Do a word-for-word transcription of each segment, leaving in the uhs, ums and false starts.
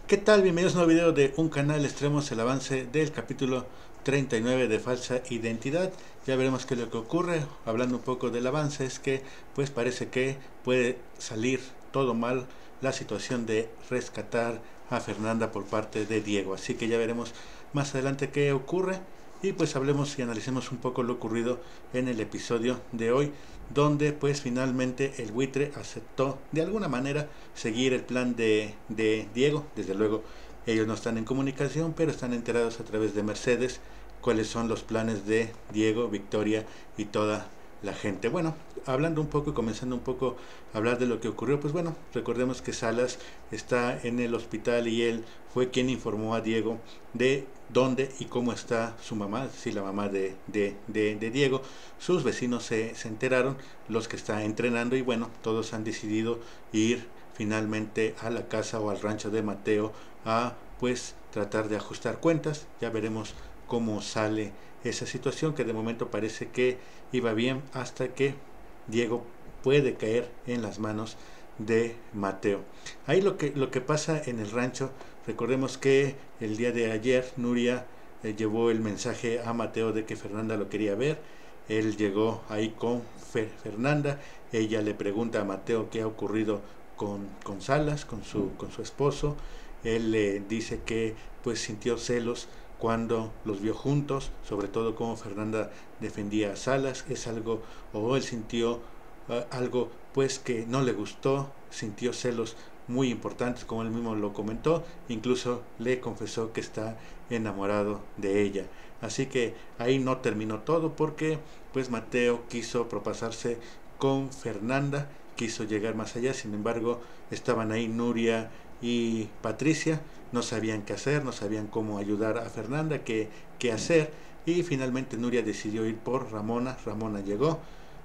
¿Qué tal? Bienvenidos a un nuevo video de un canal. Extremos el avance del capítulo treinta y nueve de Falsa Identidad. Ya veremos qué es lo que ocurre. Hablando un poco del avance, es que pues parece que puede salir todo mal la situación de rescatar a Fernanda por parte de Diego. Así que ya veremos más adelante qué ocurre. Y pues hablemos y analicemos un poco lo ocurrido en el episodio de hoy, donde pues finalmente el buitre aceptó de alguna manera seguir el plan de, de Diego. Desde luego ellos no están en comunicación, pero están enterados a través de Mercedes cuáles son los planes de Diego, Victoria y toda la gente. Bueno, hablando un poco y comenzando un poco a hablar de lo que ocurrió, pues bueno, recordemos que Salas está en el hospital y él fue quien informó a Diego de dónde y cómo está su mamá, sí, la mamá de, de, de, de Diego. Sus vecinos se, se enteraron, los que está entrenando, y bueno, todos han decidido ir finalmente a la casa o al rancho de Mateo a pues tratar de ajustar cuentas. Ya veremos cómo sale esa situación, que de momento parece que iba bien hasta que Diego puede caer en las manos de Mateo. Ahí lo que, lo que pasa en el rancho, recordemos que el día de ayer Nuria eh, llevó el mensaje a Mateo de que Fernanda lo quería ver. Él llegó ahí con Fer, Fernanda, ella le pregunta a Mateo qué ha ocurrido con, con Salas, con su, con su esposo. Él le eh, dice que pues sintió celos cuando los vio juntos, sobre todo como Fernanda defendía a Salas. Es algo, o él sintió uh, algo pues que no le gustó, sintió celos muy importantes, como él mismo lo comentó, incluso le confesó que está enamorado de ella. Así que ahí no terminó todo, porque pues Mateo quiso propasarse con Fernanda, quiso llegar más allá. Sin embargo, estaban ahí Nuria y Patricia, no sabían qué hacer, no sabían cómo ayudar a Fernanda, qué, qué hacer, y finalmente Nuria decidió ir por Ramona. Ramona llegó,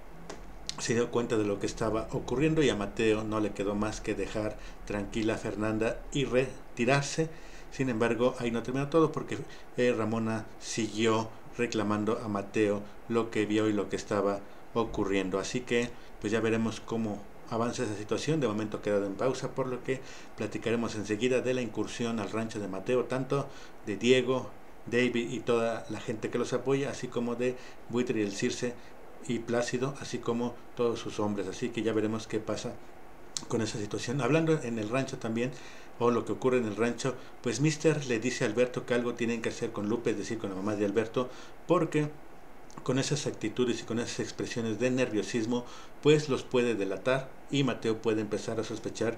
se dio cuenta de lo que estaba ocurriendo, y a Mateo no le quedó más que dejar tranquila a Fernanda y retirarse. Sin embargo, ahí no terminó todo, porque eh, Ramona siguió reclamando a Mateo lo que vio y lo que estaba ocurriendo. Así que pues ya veremos cómo avanza esa situación. De momento ha quedado en pausa, por lo que platicaremos enseguida de la incursión al rancho de Mateo, tanto de Diego, David y toda la gente que los apoya, así como de Buitre y el Circe y Plácido, así como todos sus hombres. Así que ya veremos qué pasa con esa situación. Hablando en el rancho también, o lo que ocurre en el rancho, pues Mister le dice a Alberto que algo tienen que hacer con Lupe, es decir, con la mamá de Alberto, porque con esas actitudes y con esas expresiones de nerviosismo pues los puede delatar, y Mateo puede empezar a sospechar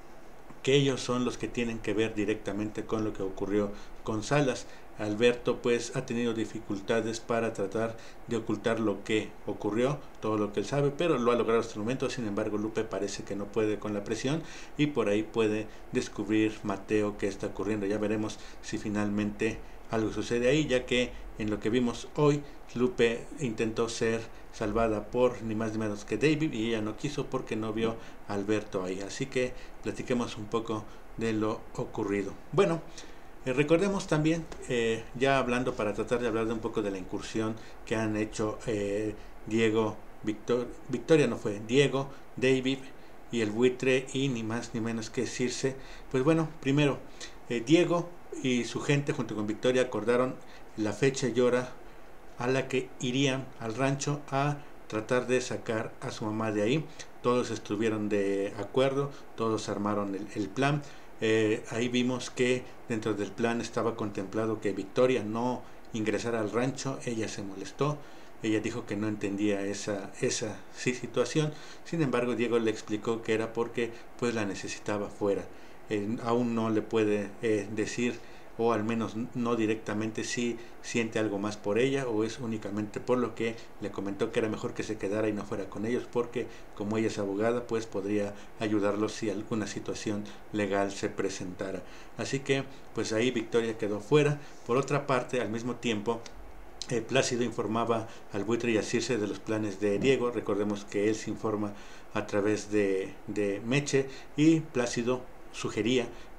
que ellos son los que tienen que ver directamente con lo que ocurrió con Salas. Alberto pues ha tenido dificultades para tratar de ocultar lo que ocurrió, todo lo que él sabe, pero lo ha logrado hasta el momento. Sin embargo, Lupe parece que no puede con la presión, y por ahí puede descubrir Mateo qué está ocurriendo. Ya veremos si finalmente algo sucede ahí, ya que en lo que vimos hoy, Lupe intentó ser salvada por ni más ni menos que David, y ella no quiso porque no vio a Alberto ahí. Así que platiquemos un poco de lo ocurrido. Bueno, eh, recordemos también, eh, ya hablando para tratar de hablar de un poco de la incursión que han hecho eh, Diego, Victor, Victoria no fue, Diego, David y el buitre, y ni más ni menos que Circe. Pues bueno, primero, eh, Diego y su gente junto con Victoria acordaron la fecha y hora a la que irían al rancho a tratar de sacar a su mamá de ahí. Todos estuvieron de acuerdo, todos armaron el, el plan. Eh, ahí vimos que dentro del plan estaba contemplado que Victoria no ingresara al rancho. Ella se molestó, ella dijo que no entendía esa, esa sí, situación. Sin embargo, Diego le explicó que era porque pues la necesitaba fuera. Eh, aún no le puede eh, decir, o al menos no directamente, si siente algo más por ella o es únicamente por lo que le comentó que era mejor que se quedara y no fuera con ellos, porque como ella es abogada pues podría ayudarlos si alguna situación legal se presentara. Así que pues ahí Victoria quedó fuera. Por otra parte, al mismo tiempo, Eh, Plácido informaba al buitre y a Circe de los planes de Diego. Recordemos que él se informa a través de, de Meche, y Plácido sugería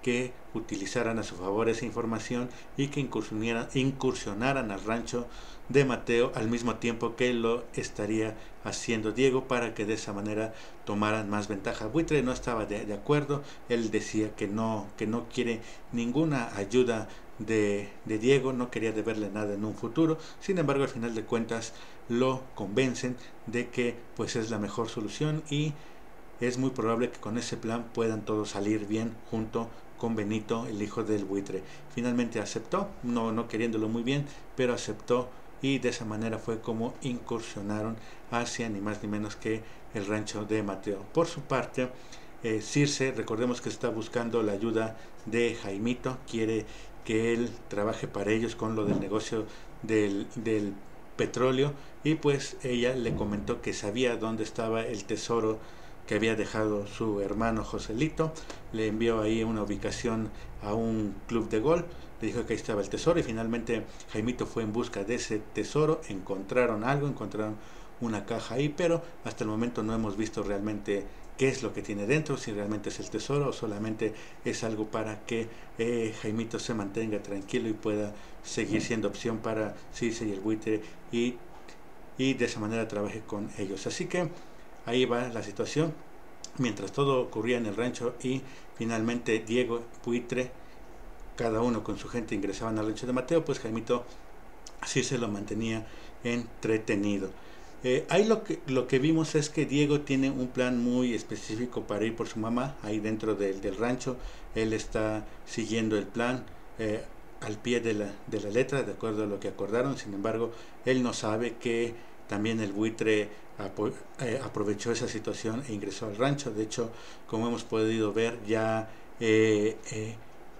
que utilizaran a su favor esa información y que incursionaran, incursionaran al rancho de Mateo al mismo tiempo que lo estaría haciendo Diego, para que de esa manera tomaran más ventaja. Buitre no estaba de, de acuerdo, él decía que no, que no quiere ninguna ayuda de, de Diego, no quería deberle nada en un futuro. Sin embargo, al final de cuentas lo convencen de que pues es la mejor solución y es muy probable que con ese plan puedan todos salir bien junto con Benito, el hijo del buitre. Finalmente aceptó, no, no queriéndolo muy bien, pero aceptó, y de esa manera fue como incursionaron hacia ni más ni menos que el rancho de Mateo. Por su parte, eh, Circe, recordemos que está buscando la ayuda de Jaimito, quiere que él trabaje para ellos con lo del negocio del, del petróleo, y pues ella le comentó que sabía dónde estaba el tesoro que había dejado su hermano Joselito. Le envió ahí una ubicación a un club de golf, le dijo que ahí estaba el tesoro, y finalmente Jaimito fue en busca de ese tesoro. Encontraron algo, encontraron una caja ahí, pero hasta el momento no hemos visto realmente qué es lo que tiene dentro, si realmente es el tesoro o solamente es algo para que eh, Jaimito se mantenga tranquilo y pueda seguir siendo opción para Circe y el buitre, y, y de esa manera trabaje con ellos. Así que ahí va la situación. Mientras todo ocurría en el rancho y finalmente Diego, buitre, cada uno con su gente ingresaban al rancho de Mateo, pues Jaimito así se lo mantenía entretenido. Eh, ahí lo que, lo que vimos es que Diego tiene un plan muy específico para ir por su mamá ahí dentro del, del rancho. Él está siguiendo el plan eh, al pie de la, de la letra, de acuerdo a lo que acordaron. Sin embargo, él no sabe que también el buitre eh, aprovechó esa situación e ingresó al rancho. De hecho, como hemos podido ver, ya eh, eh,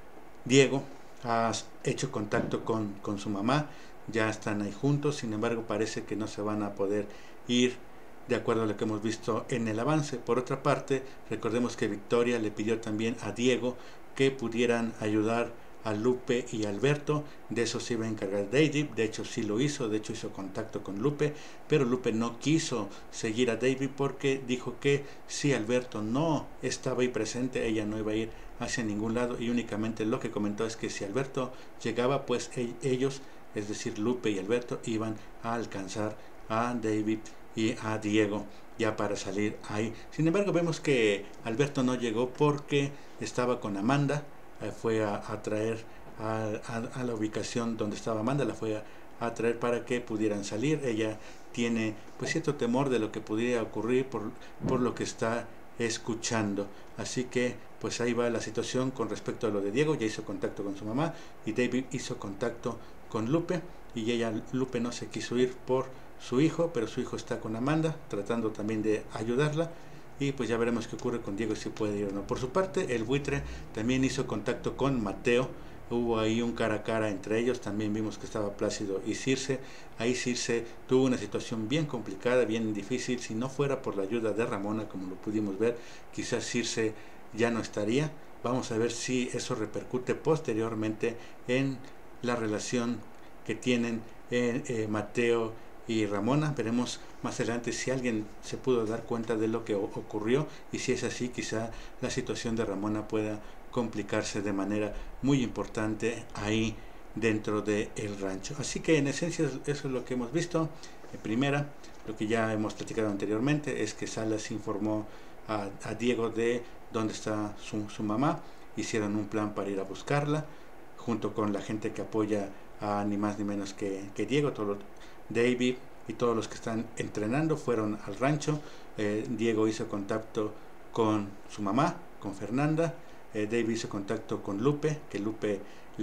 Diego ha hecho contacto con, con su mamá, ya están ahí juntos. Sin embargo, parece que no se van a poder ir de acuerdo a lo que hemos visto en el avance. Por otra parte, recordemos que Victoria le pidió también a Diego que pudieran ayudar a Lupe y Alberto. De eso se iba a encargar David. De hecho sí lo hizo, de hecho hizo contacto con Lupe, pero Lupe no quiso seguir a David porque dijo que si Alberto no estaba ahí presente, ella no iba a ir hacia ningún lado, y únicamente lo que comentó es que si Alberto llegaba, pues ellos, es decir Lupe y Alberto, iban a alcanzar a David y a Diego ya para salir ahí. Sin embargo, vemos que Alberto no llegó porque estaba con Amanda. Fue a, a traer a, a, a la ubicación donde estaba Amanda, la fue a, a traer para que pudieran salir. Ella tiene pues cierto temor de lo que pudiera ocurrir por, por lo que está escuchando. Así que pues ahí va la situación con respecto a lo de Diego. Ya hizo contacto con su mamá y David hizo contacto con Lupe, y ella, Lupe, no se quiso ir por su hijo, pero su hijo está con Amanda tratando también de ayudarla, y pues ya veremos qué ocurre con Diego, si puede ir o no. Por su parte, el buitre también hizo contacto con Mateo. Hubo ahí un cara a cara entre ellos. También vimos que estaba Plácido y Circe. Ahí Circe tuvo una situación bien complicada, bien difícil. Si no fuera por la ayuda de Ramona, como lo pudimos ver, quizás Circe ya no estaría. Vamos a ver si eso repercute posteriormente en la relación que tienen eh, eh, Mateo y Ramona. Veremos más adelante si alguien se pudo dar cuenta de lo que ocurrió, y si es así, quizá la situación de Ramona pueda complicarse de manera muy importante ahí dentro del rancho. Así que en esencia eso es lo que hemos visto. En primera, lo que ya hemos platicado anteriormente es que Salas informó a, a Diego de dónde está su, su mamá. Hicieron un plan para ir a buscarla junto con la gente que apoya a ni más ni menos que, que Diego. Todo, David y todos los que están entrenando fueron al rancho. eh, Diego hizo contacto con su mamá, con Fernanda. eh, David hizo contacto con Lupe, que Lupe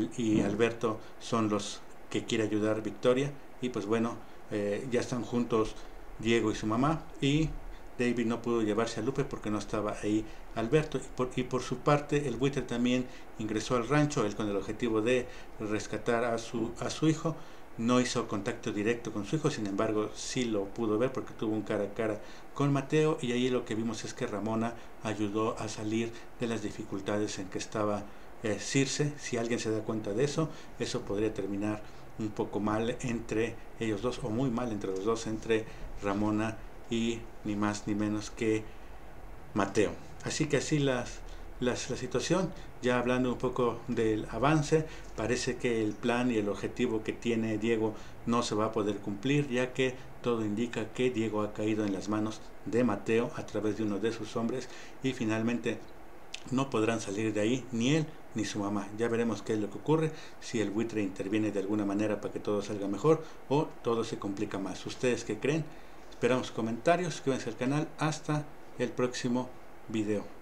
y Alberto son los que quiere ayudar a Victoria, y pues bueno, eh, ya están juntos Diego y su mamá, y David no pudo llevarse a Lupe porque no estaba ahí Alberto. Y por, y por su parte, el buitre también ingresó al rancho, él con el objetivo de rescatar a su, a su hijo. No hizo contacto directo con su hijo, sin embargo sí lo pudo ver porque tuvo un cara a cara con Mateo, y ahí lo que vimos es que Ramona ayudó a salir de las dificultades en que estaba eh, Circe. Si alguien se da cuenta de eso, eso podría terminar un poco mal entre ellos dos, o muy mal entre los dos, entre Ramona y ni más ni menos que Mateo. Así que así las, la, la situación. Ya hablando un poco del avance, parece que el plan y el objetivo que tiene Diego no se va a poder cumplir, ya que todo indica que Diego ha caído en las manos de Mateo a través de uno de sus hombres y finalmente no podrán salir de ahí ni él ni su mamá. Ya veremos qué es lo que ocurre, si el buitre interviene de alguna manera para que todo salga mejor o todo se complica más. ¿Ustedes qué creen? Esperamos comentarios, suscríbanse al canal. Hasta el próximo video.